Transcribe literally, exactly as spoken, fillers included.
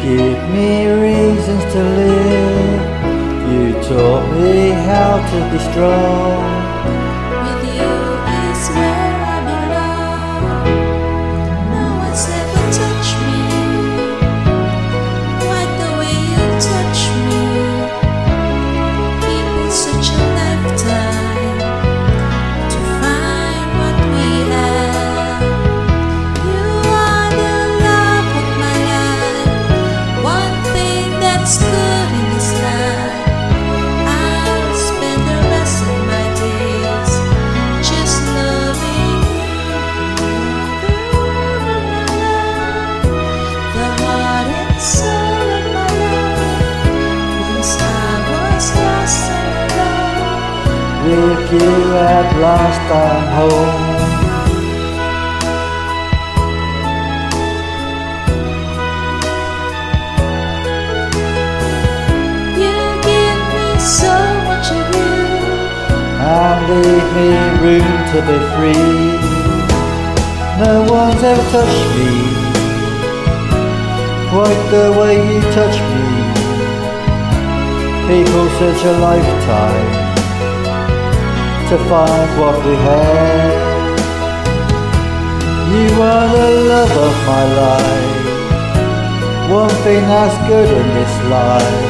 give me reasons to live. You taught me how to be strong. With you is where I belong. No one's ever touched me quite the way you touch me. People such a lifetime to find what we have. You are the love of my life, one thing that's good in this life. I'll spend the rest of my days just loving you. The heart and soul of my life. Once I was lost and alone. With you at last I'm home. You give me so much of you. And leave me room to be free. No one's ever touched me quite the way you touch me. People search a lifetime to find what we have. You are the love of my life, one thing that's good in this life.